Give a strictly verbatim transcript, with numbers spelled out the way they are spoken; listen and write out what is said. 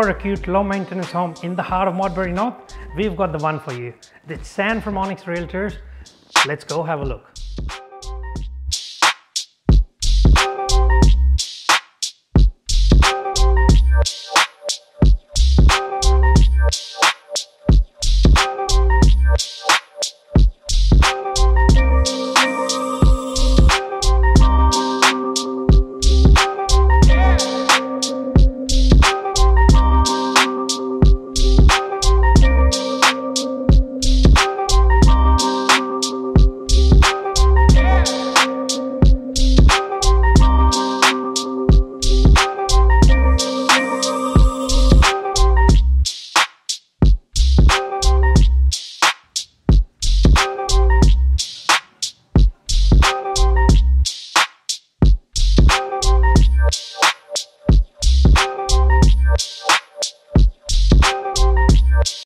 for a cute, low-maintenance home in the heart of Modbury North, we've got the one for you. It's Sam from Onyx Realtors. Let's go have a look.